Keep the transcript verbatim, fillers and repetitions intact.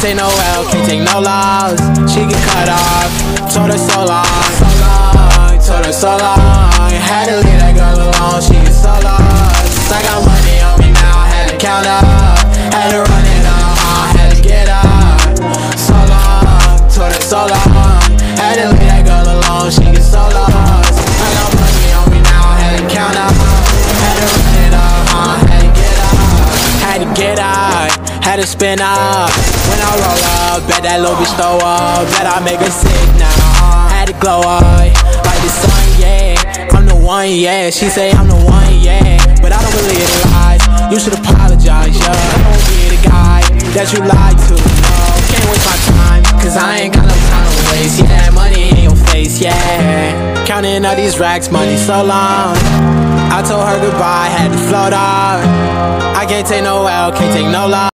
take no L, can't take no loss. She get cut off, told her so long, so long, told her so long. Had to leave that girl alone, she get so lost. I got money on me now, had to count up, had to run it up, I had to get up. So long, told her so long. Had to leave that girl alone, she get so lost. I got money on me now, had to count up, had to run it up, uh, had to get up. Had to get up, had to spin up. When I roll up, bet that little bitch throw up. Bet I make her sick now, uh, had to glow up like the sun, yeah. I'm the one, yeah, she say I'm the one, yeah. But I don't believe the lies, you should apologize, yeah. I don't be the guy that you lied to, no. Can't waste my time, cause I ain't got no time to waste. Yeah, money in your face, yeah. Counting all these racks, money so long. I told her goodbye, had to float off. I can't take no L, can't take no loss.